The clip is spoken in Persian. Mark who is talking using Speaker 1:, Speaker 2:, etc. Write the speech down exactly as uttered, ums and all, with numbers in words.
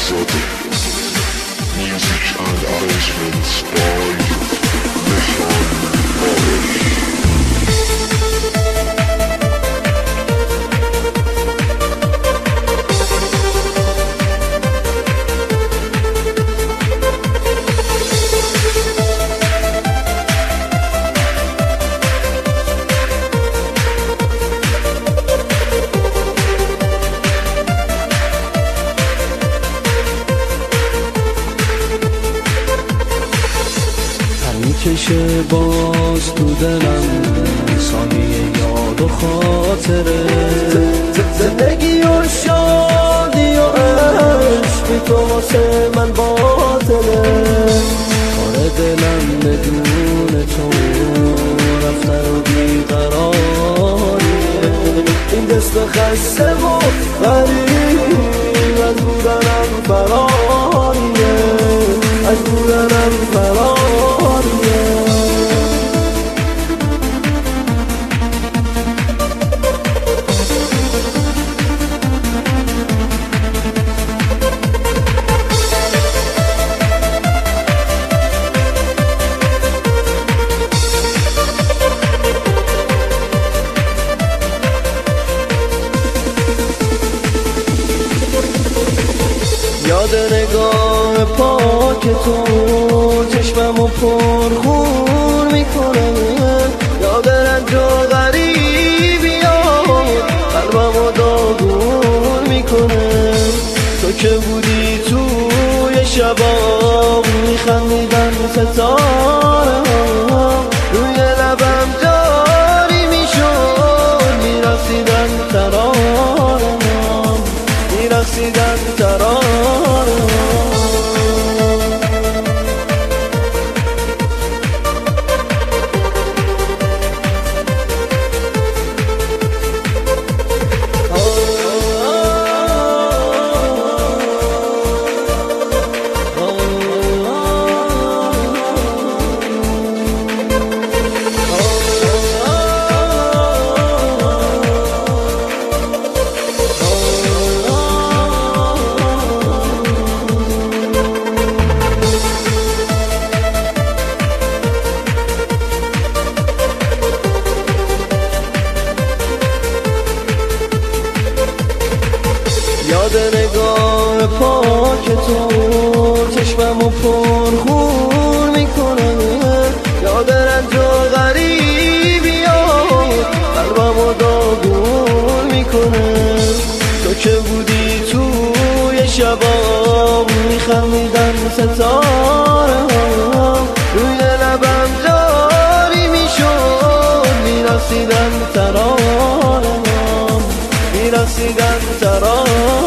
Speaker 1: Music and arrangements by Mechan Morris.
Speaker 2: میکشه باز تو دلم ثانیه یاد و خاطره، زندگی و شادی و عشق بی تو واسه من باطله. کار دلم بدون تو رفتن و بیقراریه، این دست خسته و غریب از بودنم فراریه، از بودنم فراریه. یاد نگاه پاک تو چشممو پرخون میکنه، یاد رنج و غریبیات قلبمو داغون میکنه. تو که بودی توی شبا میخندیدن ستاره ها، روی لبم جاری میشد میرقصیدن ترانه ها، میرقصیدن ترانه. یاد نگاه پاک تو چشممو پرخون میکنه، یاد رنج و غریبیات قلبمو داغون میکنه. تو که بودی توی شبا میخندیدن ستاره ها، روی لبم جاری میشد میرقصیدن ترانه ها، میرقصیدن ترانه.